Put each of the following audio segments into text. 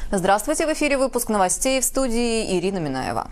Здравствуйте, в эфире выпуск новостей, в студии Ирина Минаева.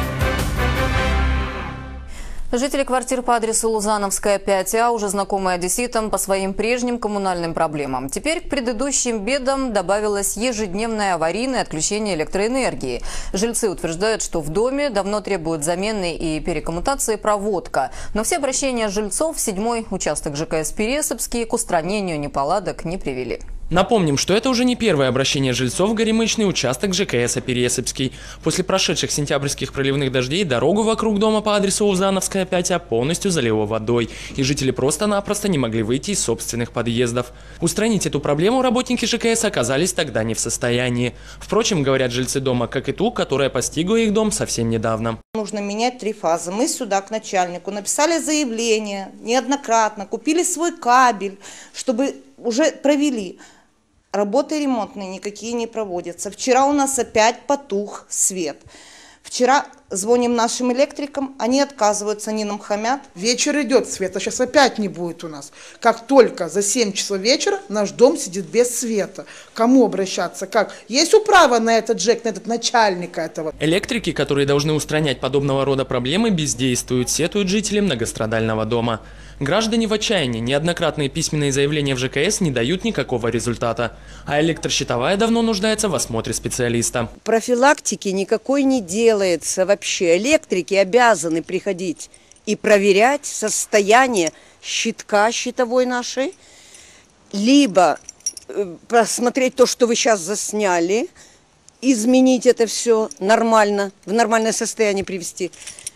Жители квартир по адресу Лузановская, 5А, уже знакомы одесситам по своим прежним коммунальным проблемам. Теперь к предыдущим бедам добавилось ежедневное аварийное отключение электроэнергии. Жильцы утверждают, что в доме давно требуют замены и перекоммутации проводка. Но все обращения жильцов в 7-й участок ЖКС Пересыпский к устранению неполадок не привели. Напомним, что это уже не первое обращение жильцов в горемычный участок ЖКС Пересыпский. После прошедших сентябрьских проливных дождей дорогу вокруг дома по адресу Лузановская, 5А полностью залило водой, и жители просто-напросто не могли выйти из собственных подъездов. Устранить эту проблему работники ЖКС оказались тогда не в состоянии. Впрочем, говорят жильцы дома, как и ту, которая постигла их дом совсем недавно. Нужно менять 3 фазы. Мы сюда к начальнику написали заявление неоднократно, купили свой кабель, чтобы уже провели. Работы ремонтные никакие не проводятся. Вчера у нас опять потух свет. Вчера звоним нашим электрикам, они отказываются, они нам хамят. Вечер идет света, сейчас опять не будет у нас. Как только за 7 часов вечера наш дом сидит без света. Кому обращаться? Как? Есть управа на этот ЖЭК, на этот начальника этого? Электрики, которые должны устранять подобного рода проблемы, бездействуют, сетуют жители многострадального дома. Граждане в отчаянии, неоднократные письменные заявления в ЖКС не дают никакого результата. А электрощитовая давно нуждается в осмотре специалиста. Профилактики никакой не делается вообще. Электрики обязаны приходить и проверять состояние щитка щитовой нашей, либо посмотреть то, что вы сейчас засняли, изменить это все нормально, в нормальное состояние привести.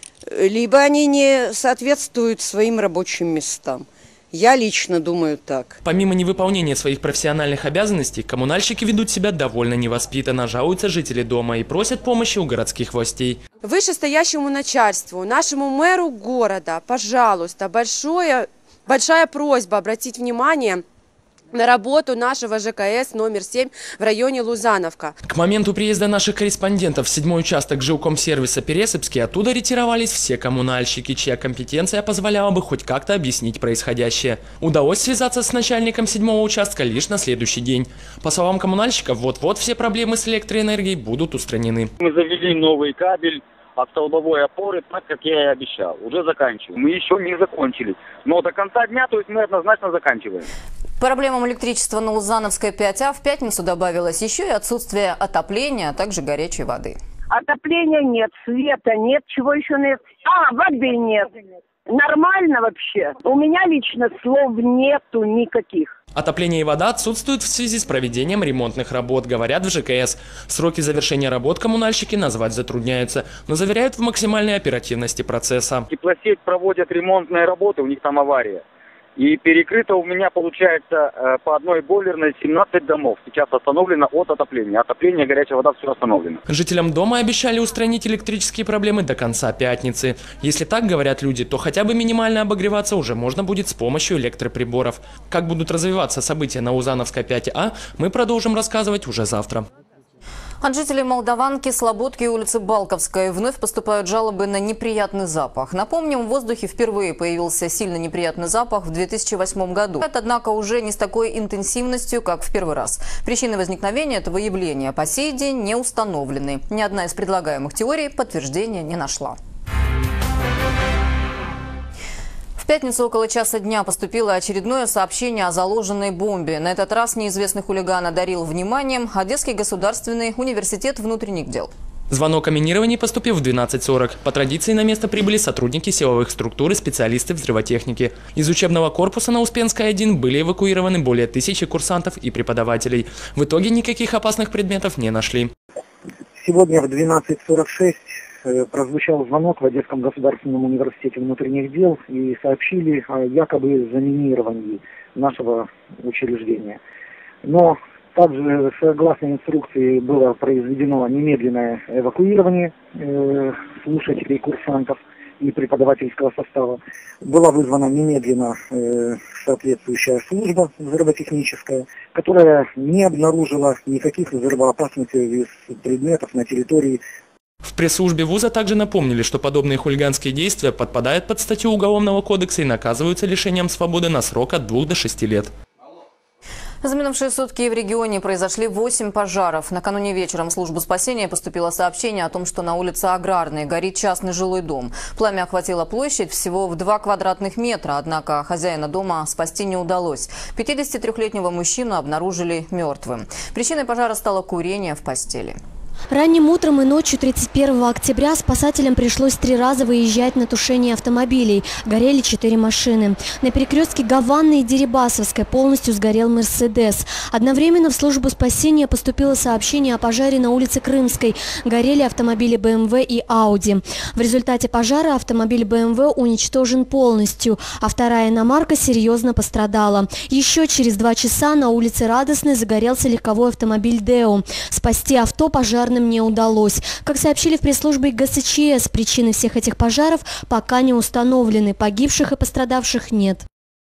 Либо они не соответствуют своим рабочим местам. Я лично думаю так. Помимо невыполнения своих профессиональных обязанностей, коммунальщики ведут себя довольно невоспитанно, жалуются жители дома и просят помощи у городских властей. Вышестоящему начальству, нашему мэру города, пожалуйста, большая просьба обратить внимание на работу нашего ЖКС номер 7 в районе Лузановка. К моменту приезда наших корреспондентов в 7-й участок жилкомсервиса Пересыпский оттуда ретировались все коммунальщики, чья компетенция позволяла бы хоть как-то объяснить происходящее. Удалось связаться с начальником 7-го участка лишь на следующий день. По словам коммунальщиков, вот-вот все проблемы с электроэнергией будут устранены. Мы завели новый кабель от столбовой опоры, так как я и обещал. Уже заканчиваем. Мы еще не закончили. Но до конца дня, то есть мы однозначно заканчиваем. Проблемам электричества на Лузановской 5А в пятницу добавилось еще и отсутствие отопления, а также горячей воды. Отопления нет, света нет, чего еще нет? Воды нет. Нормально вообще. У меня лично слов нету никаких. Отопление и вода отсутствуют в связи с проведением ремонтных работ, говорят в ЖКС. Сроки завершения работ коммунальщики назвать затрудняются, но заверяют в максимальной оперативности процесса. Теплосеть проводят ремонтные работы, у них там авария. И перекрыто у меня получается по одной бойлерной 17 домов. Сейчас остановлено от отопления. Отопление, горячая вода, все остановлено. Жителям дома обещали устранить электрические проблемы до конца пятницы. Если так говорят люди, то хотя бы минимально обогреваться уже можно будет с помощью электроприборов. Как будут развиваться события на Лузановской 5А, мы продолжим рассказывать уже завтра. От жителей Молдаванки, Слободки и улицы Балковской вновь поступают жалобы на неприятный запах. Напомним, в воздухе впервые появился сильно неприятный запах в 2008 году. Это, однако, уже не с такой интенсивностью, как в первый раз. Причины возникновения этого явления по сей день не установлены. Ни одна из предлагаемых теорий подтверждения не нашла. В пятницу около часа дня поступило очередное сообщение о заложенной бомбе. На этот раз неизвестный хулиган одарил вниманием Одесский государственный университет внутренних дел. Звонок о минировании поступил в 12:40. По традиции на место прибыли сотрудники силовых структур и специалисты взрывотехники. Из учебного корпуса на Успенской 1 были эвакуированы более 1000 курсантов и преподавателей. В итоге никаких опасных предметов не нашли. Сегодня в 12:46 прозвучал звонок в Одесском государственном университете внутренних дел и сообщили о якобы заминировании нашего учреждения. Но также, согласно инструкции, было произведено немедленное эвакуирование слушателей, курсантов и преподавательского состава. Была вызвана немедленно соответствующая служба взрывотехническая, которая не обнаружила никаких взрывоопасных предметов на территории. В пресс-службе вуза также напомнили, что подобные хулиганские действия подпадают под статью Уголовного кодекса и наказываются лишением свободы на срок от 2 до 6 лет. За минувшие сутки в регионе произошли 8 пожаров. Накануне вечером в службу спасения поступило сообщение о том, что на улице Аграрной горит частный жилой дом. Пламя охватило площадь всего в 2 квадратных метра, однако хозяина дома спасти не удалось. 53-летнего мужчину обнаружили мертвым. Причиной пожара стало курение в постели. Ранним утром и ночью 31 октября спасателям пришлось 3 раза выезжать на тушение автомобилей. Горели 4 машины. На перекрестке Гаванной и Дерибасовской полностью сгорел «Мерседес». Одновременно в службу спасения поступило сообщение о пожаре на улице Крымской. Горели автомобили БМВ и Ауди. В результате пожара автомобиль БМВ уничтожен полностью, а вторая иномарка серьезно пострадала. Еще через 2 часа на улице Радостной загорелся легковой автомобиль «Део». Спасти авто пожарным не удалось. Как сообщили в пресс-службе ГСЧС, причины всех этих пожаров пока не установлены. Погибших и пострадавших нет.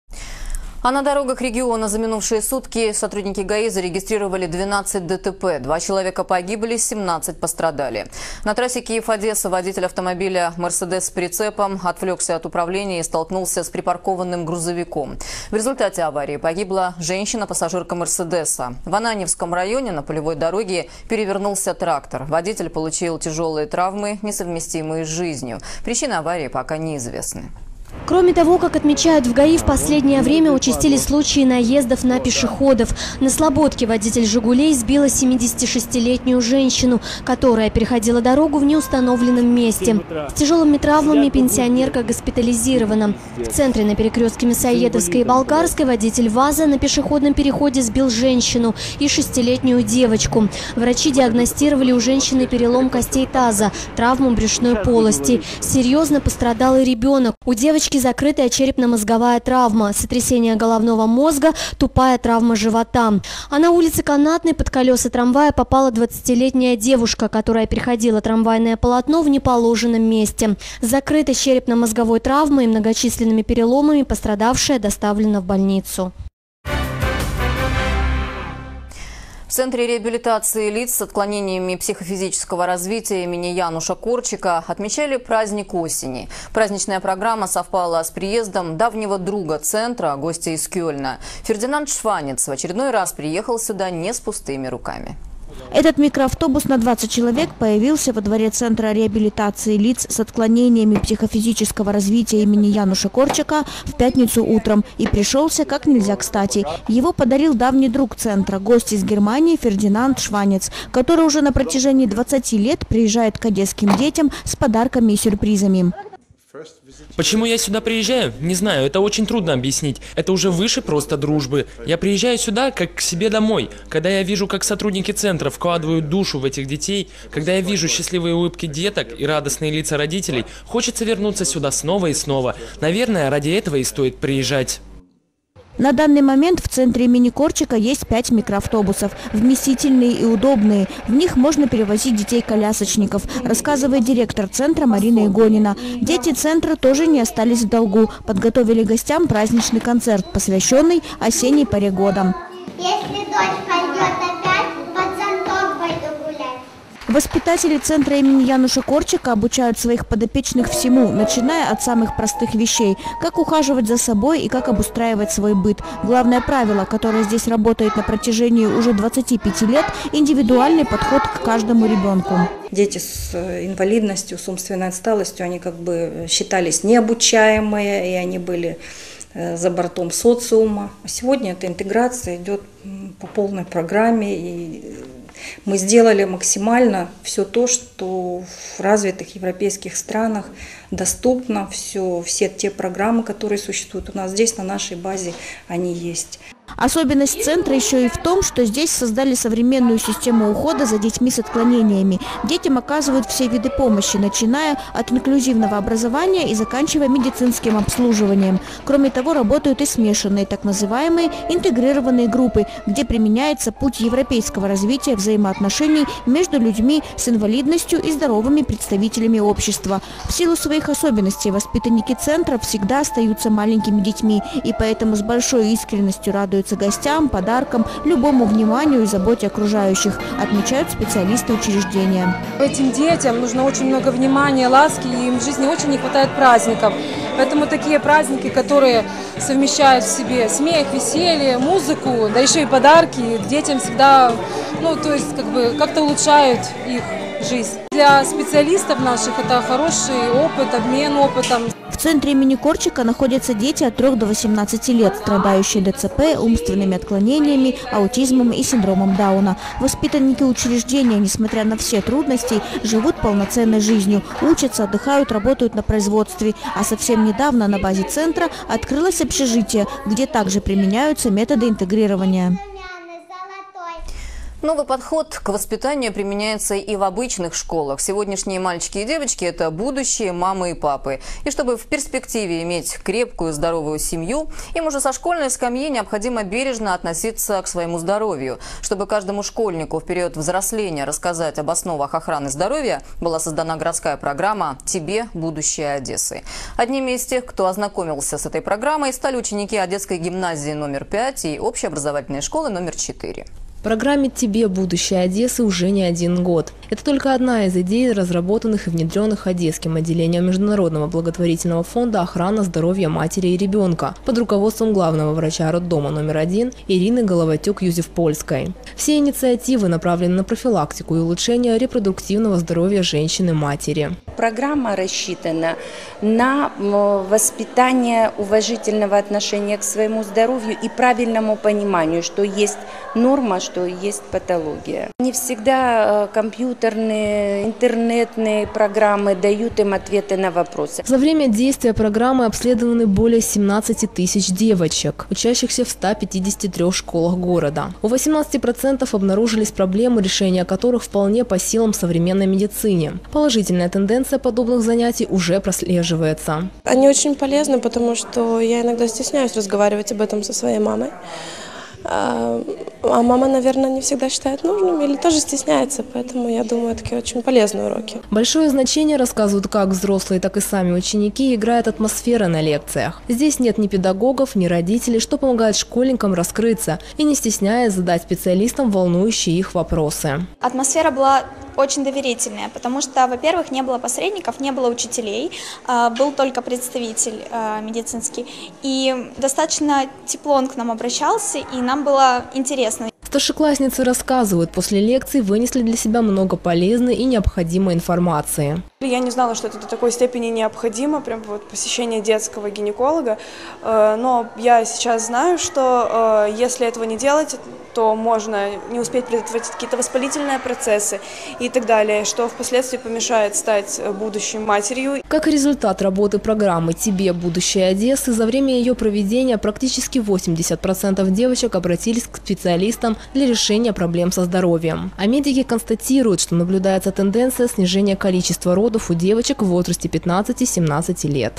А на дорогах региона за минувшие сутки сотрудники ГАИ зарегистрировали 12 ДТП. 2 человека погибли, 17 пострадали. На трассе Киев-Одесса водитель автомобиля «Мерседес» с прицепом отвлекся от управления и столкнулся с припаркованным грузовиком. В результате аварии погибла женщина-пассажирка «Мерседеса». В Ананьевском районе на полевой дороге перевернулся трактор. Водитель получил тяжелые травмы, несовместимые с жизнью. Причины аварии пока неизвестны. Кроме того, как отмечают в ГАИ, в последнее время участились случаи наездов на пешеходов. На Слободке водитель «Жигулей» сбила 76-летнюю женщину, которая переходила дорогу в неустановленном месте. С тяжелыми травмами пенсионерка госпитализирована. В центре на перекрестке Мясоедовской и Болгарской водитель ВАЗа на пешеходном переходе сбил женщину и 6-летнюю девочку. Врачи диагностировали у женщины перелом костей таза, травму брюшной полости. Серьезно пострадал и ребенок. У девочки закрытая черепно-мозговая травма, сотрясение головного мозга, тупая травма живота. А на улице Канатной под колеса трамвая попала 20-летняя девушка, которая переходила трамвайное полотно в неположенном месте. С закрытой черепно-мозговой травмой и многочисленными переломами пострадавшая доставлена в больницу. В Центре реабилитации лиц с отклонениями психофизического развития имени Януша Корчика отмечали праздник осени. Праздничная программа совпала с приездом давнего друга центра, гостя из Кёльна. Фердинанд Шванец в очередной раз приехал сюда не с пустыми руками. Этот микроавтобус на 20 человек появился во дворе Центра реабилитации лиц с отклонениями психофизического развития имени Януша Корчика в пятницу утром и пришелся как нельзя кстати. Его подарил давний друг Центра, гость из Германии Фердинанд Шванец, который уже на протяжении 20 лет приезжает к одесским детям с подарками и сюрпризами. Почему я сюда приезжаю? Не знаю, это очень трудно объяснить. Это уже выше просто дружбы. Я приезжаю сюда как к себе домой. Когда я вижу, как сотрудники центра вкладывают душу в этих детей, когда я вижу счастливые улыбки деток и радостные лица родителей, хочется вернуться сюда снова и снова. Наверное, ради этого и стоит приезжать. На данный момент в центре имени Корчика есть 5 микроавтобусов, вместительные и удобные. В них можно перевозить детей-колясочников, рассказывает директор центра Марина Игонина. Дети центра тоже не остались в долгу. Подготовили гостям праздничный концерт, посвященный осенней поре года. Если дождь пойдет опять, под зонтом пойду гулять. Воспитатели центра имени Януша Корчика обучают своих подопечных всему, начиная от самых простых вещей, как ухаживать за собой и как обустраивать свой быт. Главное правило, которое здесь работает на протяжении уже 25 лет – индивидуальный подход к каждому ребенку. Дети с инвалидностью, с умственной отсталостью, они как бы считались необучаемые, и они были за бортом социума. А сегодня эта интеграция идет по полной программе, и мы сделали максимально все то, что в развитых европейских странах доступно, все те программы, которые существуют у нас здесь, на нашей базе, они есть. Особенность центра еще и в том, что здесь создали современную систему ухода за детьми с отклонениями. Детям оказывают все виды помощи, начиная от инклюзивного образования и заканчивая медицинским обслуживанием. Кроме того, работают и смешанные, так называемые интегрированные группы, где применяется путь европейского развития взаимоотношений между людьми с инвалидностью и здоровыми представителями общества. В силу своих особенностей воспитанники центра всегда остаются маленькими детьми, и поэтому с большой искренностью радуются гостям, подаркам, любому вниманию и заботе окружающих, отмечают специалисты учреждения. Этим детям нужно очень много внимания, ласки, и им в жизни очень не хватает праздников. Поэтому такие праздники, которые совмещают в себе смех, веселье, музыку, да еще и подарки, детям всегда, как-то улучшают их жизнь. Для специалистов наших это хороший опыт, обмен опытом. В центре имени Корчика находятся дети от 3 до 18 лет, страдающие ДЦП, умственными отклонениями, аутизмом и синдромом Дауна. Воспитанники учреждения, несмотря на все трудности, живут полноценной жизнью, учатся, отдыхают, работают на производстве. А совсем недавно на базе центра открылось общежитие, где также применяются методы интегрирования. Новый подход к воспитанию применяется и в обычных школах. Сегодняшние мальчики и девочки – это будущие мамы и папы. И чтобы в перспективе иметь крепкую, здоровую семью, им уже со школьной скамьи необходимо бережно относиться к своему здоровью. Чтобы каждому школьнику в период взросления рассказать об основах охраны здоровья, была создана городская программа «Тебе будущее Одессы». Одними из тех, кто ознакомился с этой программой, стали ученики Одесской гимназии номер 5 и общеобразовательной школы номер 4. Программе «Тебе будущее Одессы» уже не 1 год. Это только одна из идей, разработанных и внедренных Одесским отделением Международного благотворительного фонда «Охрана здоровья матери и ребенка» под руководством главного врача роддома номер 1 Ирины Головатюк-Юзефпольской. Все инициативы направлены на профилактику и улучшение репродуктивного здоровья женщины-матери. Программа рассчитана на воспитание уважительного отношения к своему здоровью и правильному пониманию, что есть норма, что есть патология. Не всегда компьютерные, интернетные программы дают им ответы на вопросы. За время действия программы обследованы более 17 тысяч девочек, учащихся в 153 школах города. У 18% обнаружились проблемы, решения которых вполне по силам современной медицине. Положительная тенденция подобных занятий уже прослеживается. Они очень полезны, потому что я иногда стесняюсь разговаривать об этом со своей мамой. А мама, наверное, не всегда считает нужным или тоже стесняется, поэтому я думаю, такие очень полезные уроки. Большое значение, рассказывают как взрослые, так и сами ученики, играет атмосфера на лекциях. Здесь нет ни педагогов, ни родителей, что помогает школьникам раскрыться и не стесняясь задать специалистам волнующие их вопросы. Атмосфера была очень доверительная, потому что, во-первых, не было посредников, не было учителей, был только представитель медицинский. И достаточно тепло он к нам обращался, и нам было интересно. Старшеклассницы рассказывают, после лекций вынесли для себя много полезной и необходимой информации. Я не знала, что это до такой степени необходимо, прям вот посещение детского гинеколога, но я сейчас знаю, что если этого не делать, то можно не успеть предотвратить какие-то воспалительные процессы и так далее, что впоследствии помешает стать будущей матерью. Как результат работы программы «Тебе будущее Одессы», за время ее проведения практически 80% девочек обратились к специалистам для решения проблем со здоровьем. А медики констатируют, что наблюдается тенденция снижения количества родов у девочек в возрасте 15-17 лет.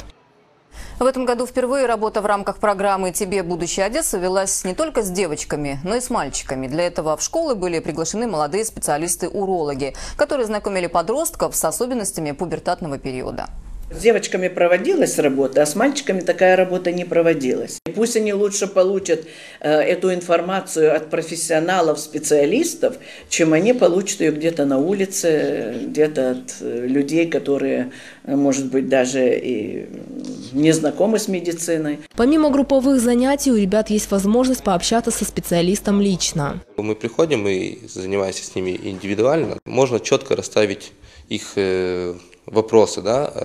В этом году впервые работа в рамках программы «Тебе будущее Одессы» велась не только с девочками, но и с мальчиками. Для этого в школы были приглашены молодые специалисты-урологи, которые знакомили подростков с особенностями пубертатного периода. С девочками проводилась работа, а с мальчиками такая работа не проводилась. И пусть они лучше получат эту информацию от профессионалов, специалистов, чем они получат ее где-то на улице, где-то от людей, которые, может быть, даже и не знакомы с медициной. Помимо групповых занятий, у ребят есть возможность пообщаться со специалистом лично. Мы приходим и занимаемся с ними индивидуально. Можно четко расставить их вопросы,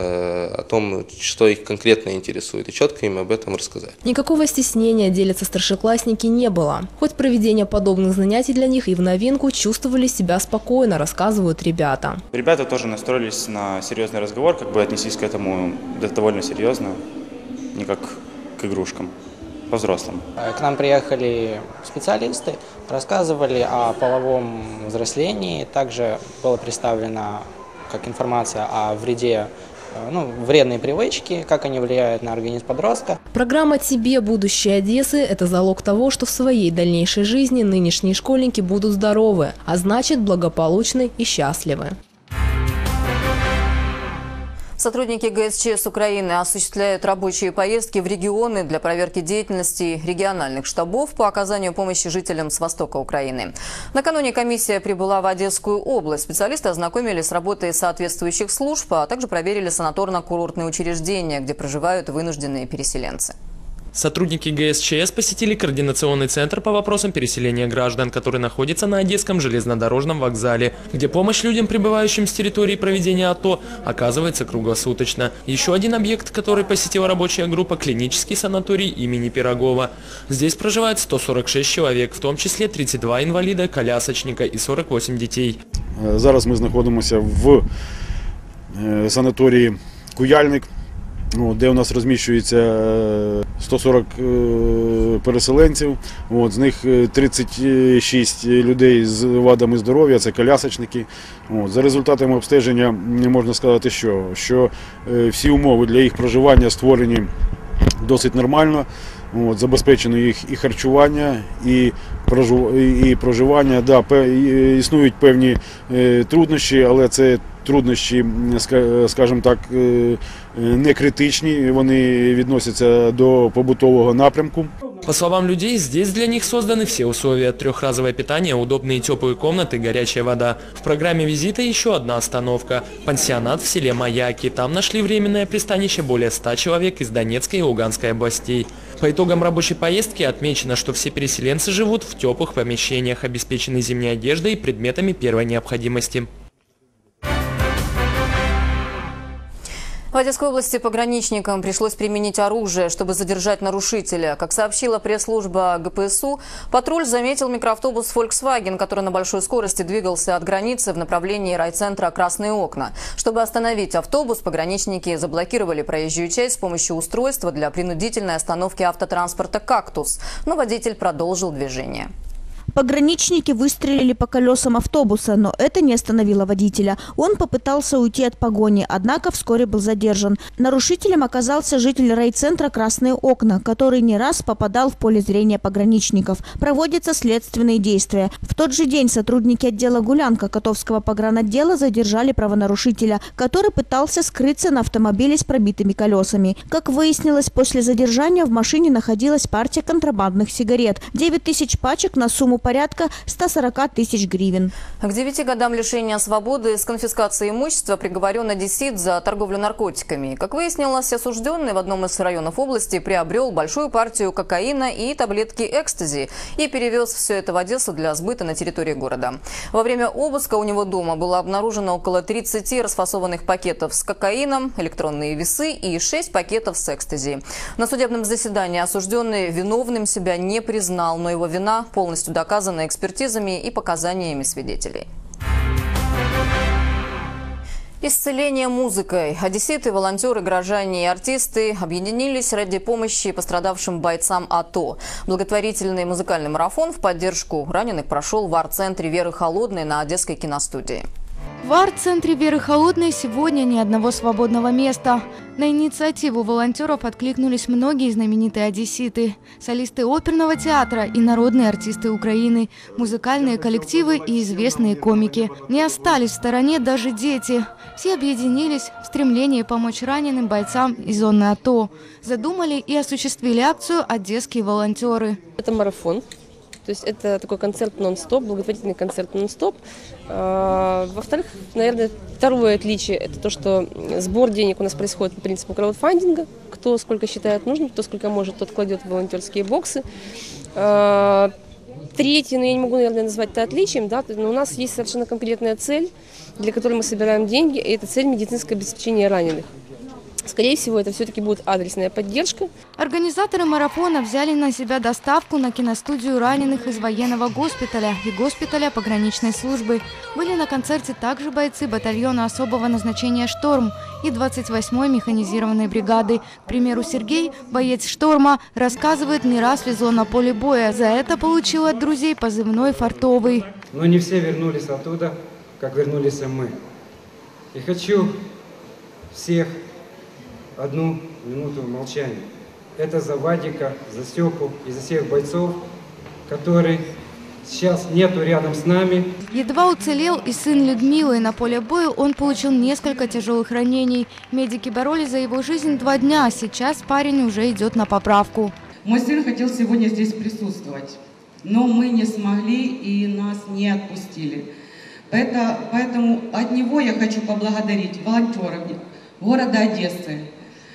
о том, что их конкретно интересует, и четко им об этом рассказать. Никакого стеснения, делятся старшеклассники, не было. Хоть проведение подобных занятий для них и в новинку, чувствовали себя спокойно, рассказывают ребята. Ребята тоже настроились на серьезный разговор, отнеслись к этому довольно серьезно, не как к игрушкам, по-взрослому. К нам приехали специалисты, рассказывали о половом взрослении, также было представлено как информация о вреде, вредные привычки, как они влияют на организм подростка. Программа «Тебе будущее Одессы» – это залог того, что в своей дальнейшей жизни нынешние школьники будут здоровы, а значит благополучны и счастливы. Сотрудники ГСЧС Украины осуществляют рабочие поездки в регионы для проверки деятельности региональных штабов по оказанию помощи жителям с востока Украины. Накануне комиссия прибыла в Одесскую область. Специалисты ознакомились с работой соответствующих служб, а также проверили санаторно-курортные учреждения, где проживают вынужденные переселенцы. Сотрудники ГСЧС посетили координационный центр по вопросам переселения граждан, который находится на Одесском железнодорожном вокзале, где помощь людям, прибывающим с территории проведения АТО, оказывается круглосуточно. Еще один объект, который посетила рабочая группа – клинический санаторий имени Пирогова. Здесь проживает 146 человек, в том числе 32 инвалида, колясочника и 48 детей. Зараз ми знаходимося в санаторії Куяльник, де у нас розміщується 140 переселенців, з них 36 людей з вадами здоров'я, це колясочники. За результатами обстеження можна сказати, що всі умови для їх проживання створені досить нормально. Забезпечено їх і харчування, і проживання. Да, існують певні труднощі, але це труднощі, скажімо так, не критичні, вони відносяться до побутового напрямку. По словам людей, здесь для них созданы все условия: трехразовое питание, удобные теплые комнаты, горячая вода. В программе визита еще одна остановка – пансионат в селе Маяки. Там нашли временное пристанище более 100 человек из Донецкой и Луганской областей. По итогам рабочей поездки отмечено, что все переселенцы живут в теплых помещениях, обеспечены зимней одеждой и предметами первой необходимости. В Одесской области пограничникам пришлось применить оружие, чтобы задержать нарушителя. Как сообщила пресс-служба ГПСУ, патруль заметил микроавтобус Volkswagen, который на большой скорости двигался от границы в направлении райцентра «Красные окна». Чтобы остановить автобус, пограничники заблокировали проезжую часть с помощью устройства для принудительной остановки автотранспорта «Кактус». Но водитель продолжил движение. Пограничники выстрелили по колесам автобуса, но это не остановило водителя. Он попытался уйти от погони, однако вскоре был задержан. Нарушителем оказался житель райцентра «Красные окна», который не раз попадал в поле зрения пограничников. Проводятся следственные действия. В тот же день сотрудники отдела «Гулянка» Котовского погранотдела задержали правонарушителя, который пытался скрыться на автомобиле с пробитыми колесами. Как выяснилось, после задержания в машине находилась партия контрабандных сигарет. 9000 пачек на сумму порядка 140 тысяч гривен. К 9 годам лишения свободы с конфискацией имущества приговорен одессит за торговлю наркотиками. Как выяснилось, осужденный в одном из районов области приобрел большую партию кокаина и таблетки экстази и перевез все это в Одессу для сбыта на территории города. Во время обыска у него дома было обнаружено около 30 расфасованных пакетов с кокаином, электронные весы и 6 пакетов с экстази. На судебном заседании осужденный виновным себя не признал, но его вина полностью доказана экспертизами и показаниями свидетелей. Исцеление музыкой. Одесситы, волонтеры, горожане и артисты объединились ради помощи пострадавшим бойцам АТО. Благотворительный музыкальный марафон в поддержку раненых прошел в арт-центре Веры Холодной на Одесской киностудии. В арт-центре Веры Холодной сегодня ни одного свободного места. На инициативу волонтеров откликнулись многие знаменитые одесситы, солисты оперного театра и народные артисты Украины, музыкальные коллективы и известные комики. Не остались в стороне даже дети. Все объединились в стремлении помочь раненым бойцам из зоны АТО. Задумали и осуществили акцию одесские волонтеры. Это марафон. То есть это такой концерт нон-стоп, благотворительный концерт нон-стоп. Во-вторых, наверное, второе отличие – это то, что сбор денег у нас происходит по принципу краудфандинга. Кто сколько считает нужным, кто сколько может, тот кладет в волонтерские боксы. Третье, но я не могу, наверное, назвать это отличием, да, но у нас есть совершенно конкретная цель, для которой мы собираем деньги, и это цель медицинское обеспечение раненых. Скорее всего, это все-таки будет адресная поддержка. Организаторы марафона взяли на себя доставку на киностудию раненых из военного госпиталя и госпиталя пограничной службы. Были на концерте также бойцы батальона особого назначения «Шторм» и 28-й механизированной бригады. К примеру, Сергей, боец «Шторма», рассказывает, не раз везло на поле боя. За это получил от друзей позывной «Фартовый». Но не все вернулись оттуда, как вернулись мы. И хочу всех одну минуту молчания. Это за Вадика, за Степу и за всех бойцов, которые сейчас нету рядом с нами. Едва уцелел и сын Людмилы. На поле боя он получил несколько тяжелых ранений. Медики боролись за его жизнь 2 дня, а сейчас парень уже идет на поправку. Мой сын хотел сегодня здесь присутствовать, но мы не смогли и нас не отпустили. Поэтому от него я хочу поблагодарить волонтеров города Одессы,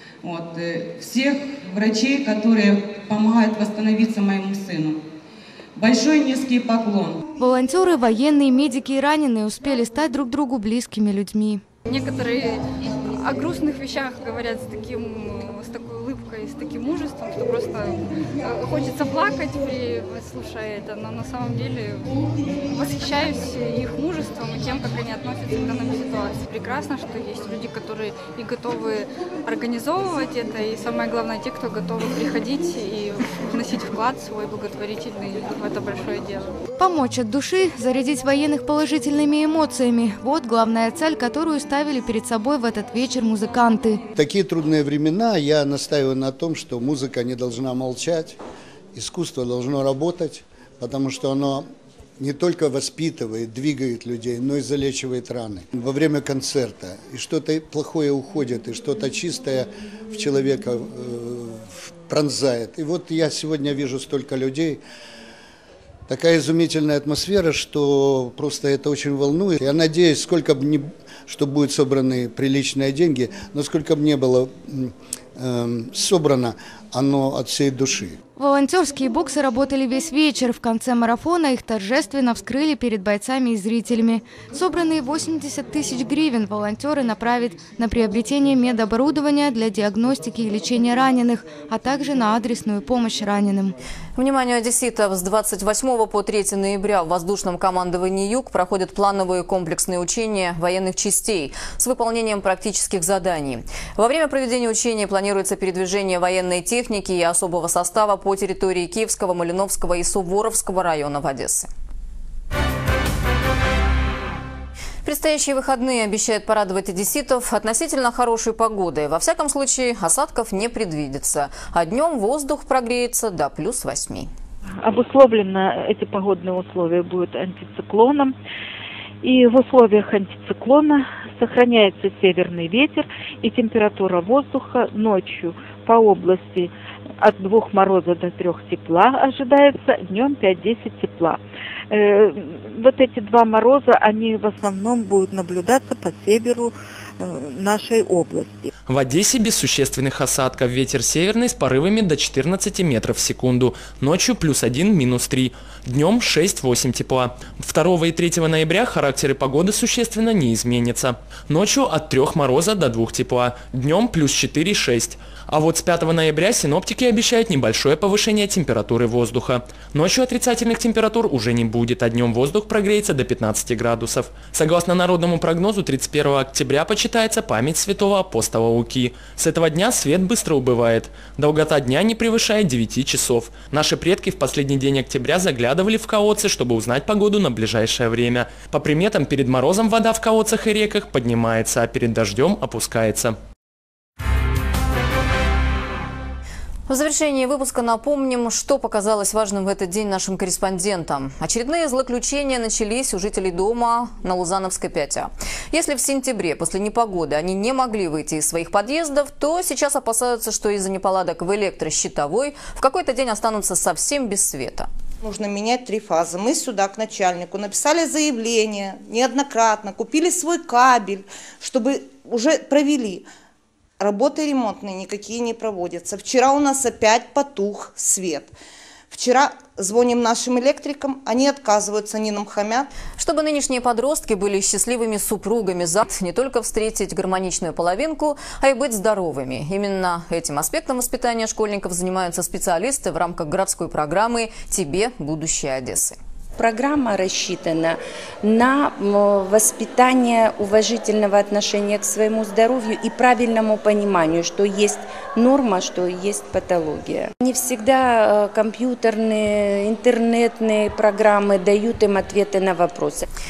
всех врачей, которые помогают восстановиться моему сыну. Большой низкий поклон. Волонтеры, военные, медики и раненые успели стать друг другу близкими людьми. Некоторые о грустных вещах говорят с такой улыбкой, с таким мужеством, что просто хочется плакать, слушая это, но на самом деле восхищаюсь их мужеством и тем, как они относятся к данной ситуации. Прекрасно, что есть люди, которые и готовы организовывать это, и самое главное, те, кто готовы приходить и вносить вклад свой благотворительный в это большое дело. Помочь от души, зарядить военных положительными эмоциями – вот главная цель, которую ставили перед собой в этот вечер музыканты. В такие трудные времена я настаиваю на том, что музыка не должна молчать, искусство должно работать, потому что оно не только воспитывает, двигает людей, но и залечивает раны. Во время концерта и что-то плохое уходит, и что-то чистое в человека пронзает. И вот я сегодня вижу столько людей, такая изумительная атмосфера, что просто это очень волнует. Я надеюсь, что будут собраны приличные деньги, но сколько бы ни было собрано, оно от всей души. Волонтерские боксы работали весь вечер. В конце марафона их торжественно вскрыли перед бойцами и зрителями. Собранные 80 тысяч гривен волонтеры направят на приобретение медоборудования для диагностики и лечения раненых, а также на адресную помощь раненым. Вниманию одесситов, с 28 по 3 ноября в воздушном командовании «Юг» проходят плановые комплексные учения военных частей с выполнением практических заданий. Во время проведения учений планируется передвижение военной техники и особого состава по территории Киевского, Малиновского и Суворовского районов Одессы. Предстоящие выходные обещают порадовать одесситов относительно хорошей погодой. Во всяком случае, осадков не предвидится, а днем воздух прогреется до +8. Обусловлено эти погодные условия будут антициклоном. И в условиях антициклона сохраняется северный ветер, и температура воздуха ночью по области от 2 мороза до 3 тепла ожидается, днем 5-10 тепла. Вот эти 2 мороза, они в основном будут наблюдаться по северу нашей области. В Одессе без существенных осадков. Ветер северный с порывами до 14 метров в секунду. Ночью +1, -3. Днем 6-8 тепла. 2 и 3 ноября характеры погоды существенно не изменятся. Ночью от 3 мороза до 2 тепла. Днем +4-6. А вот с 5 ноября синоптики обещают небольшое повышение температуры воздуха. Ночью отрицательных температур уже не будет, а днем воздух прогреется до 15 градусов. Согласно народному прогнозу, 31 октября почитается память святого апостола Луки. С этого дня свет быстро убывает. Долгота дня не превышает 9 часов. Наши предки в последний день октября заглядывали в колодцы, чтобы узнать погоду на ближайшее время. По приметам, перед морозом вода в колодцах и реках поднимается, а перед дождем опускается. В завершении выпуска напомним, что показалось важным в этот день нашим корреспондентам. Очередные злоключения начались у жителей дома на Лузановской 5А. Если в сентябре после непогоды они не могли выйти из своих подъездов, то сейчас опасаются, что из-за неполадок в электрощитовой в какой-то день останутся совсем без света. Нужно менять 3 фазы. Мы сюда к начальнику написали заявление неоднократно, купили свой кабель, чтобы уже провели. Работы ремонтные никакие не проводятся. Вчера у нас опять потух свет. Вчера звоним нашим электрикам, они отказываются, они нам хамят. Чтобы нынешние подростки были счастливыми супругами, не только встретить гармоничную половинку, а и быть здоровыми. Именно этим аспектом воспитания школьников занимаются специалисты в рамках городской программы «Тебе будущее Одессы». Программа рассчитана на воспитание уважительного отношения к своему здоровью и правильному пониманию, что есть норма, что есть патология. Не всегда компьютерные, интернетные программы дают им ответы на вопросы.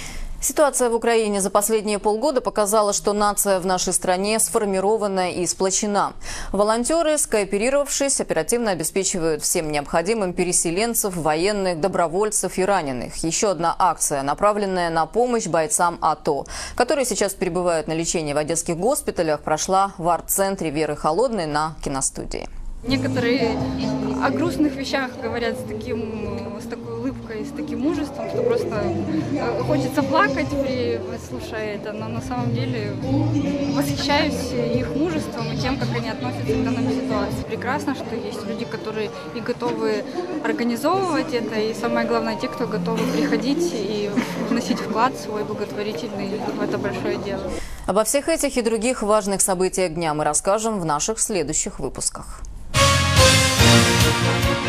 Ситуация в Украине за последние полгода показала, что нация в нашей стране сформирована и сплочена. Волонтеры, скооперировавшись, оперативно обеспечивают всем необходимым переселенцев, военных, добровольцев и раненых. Еще одна акция, направленная на помощь бойцам АТО, которые сейчас пребывают на лечении в одесских госпиталях, прошла в арт-центре Веры Холодной на киностудии. Некоторые о грустных вещах говорят с такой улыбкой, с таким мужеством, что просто хочется плакать, слушая это, но на самом деле восхищаюсь их мужеством и тем, как они относятся к данной ситуации. Прекрасно, что есть люди, которые и готовы организовывать это, и самое главное, те, кто готовы приходить и вносить вклад свой благотворительный в это большое дело. Обо всех этих и других важных событиях дня мы расскажем в наших следующих выпусках.